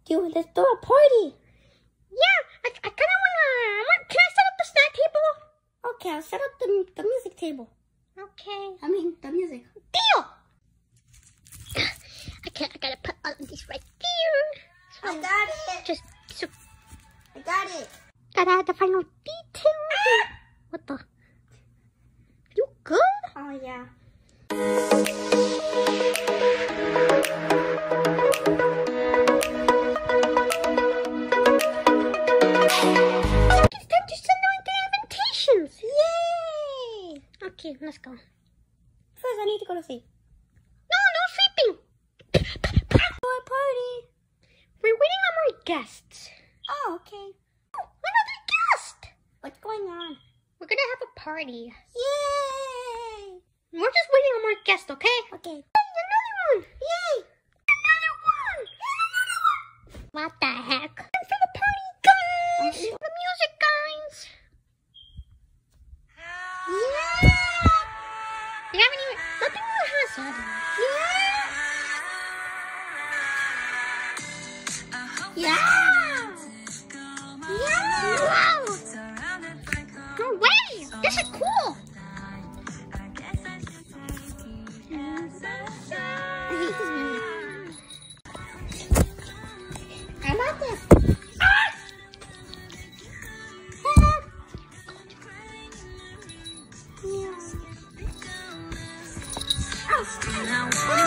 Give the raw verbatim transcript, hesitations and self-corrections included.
Dude, let's do a party. Yeah, I, I kind of want to... I want, can I set up the snack table? Okay, I'll set up the, the music table. Okay. I mean, the music. Deal! I can't, I gotta put all of these right there. So I got it. Just, so... I got it. Gotta add the final detail. Ah! What the? You good? Oh, yeah. It's time to send out the invitations. Yay! Okay, let's go. First, I need to go to sleep. No, no sleeping. Oh, a party. We're waiting on more guests. Oh, okay. Oh, another guest. What's going on? We're gonna have a party. Yay! We're just waiting on more guests, okay? Okay. Hey, another one. Yay! Another one. Another one. What the heck? Time for the party, guys. Okay. The music, guys. Yeah! You haven't even... Nothing really has said. Yeah! Yeah! Yeah! Wow! No way! This is cool! I hate this music. I love this. Ah! Ah! Yeah. Oh.